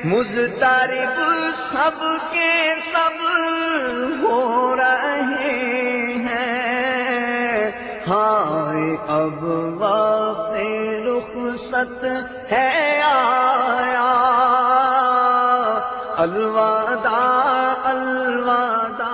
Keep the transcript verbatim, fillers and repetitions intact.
मुज़तरिब सबके सब हो रहे हैं। हाय अब वक़्ते रुख़सत है आया, अलविदा अलविदा